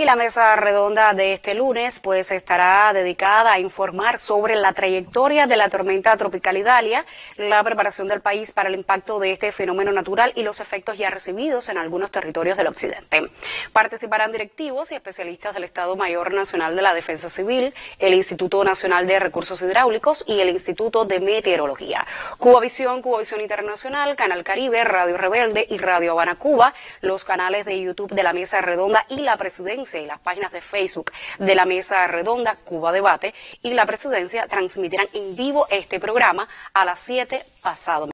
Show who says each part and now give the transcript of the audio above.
Speaker 1: Y la mesa redonda de este lunes pues estará dedicada a informar sobre la trayectoria de la tormenta tropical Idalia, la preparación del país para el impacto de este fenómeno natural y los efectos ya recibidos en algunos territorios del occidente. Participarán directivos y especialistas del Estado Mayor Nacional de la Defensa Civil, el Instituto Nacional de Recursos Hidráulicos y el Instituto de Meteorología. Cubavisión Internacional, Canal Caribe, Radio Rebelde y Radio Habana Cuba, los canales de YouTube de la Mesa Redonda y la Presidencia y las páginas de Facebook de la Mesa Redonda, Cuba Debate y la Presidencia transmitirán en vivo este programa a las 7 pasado.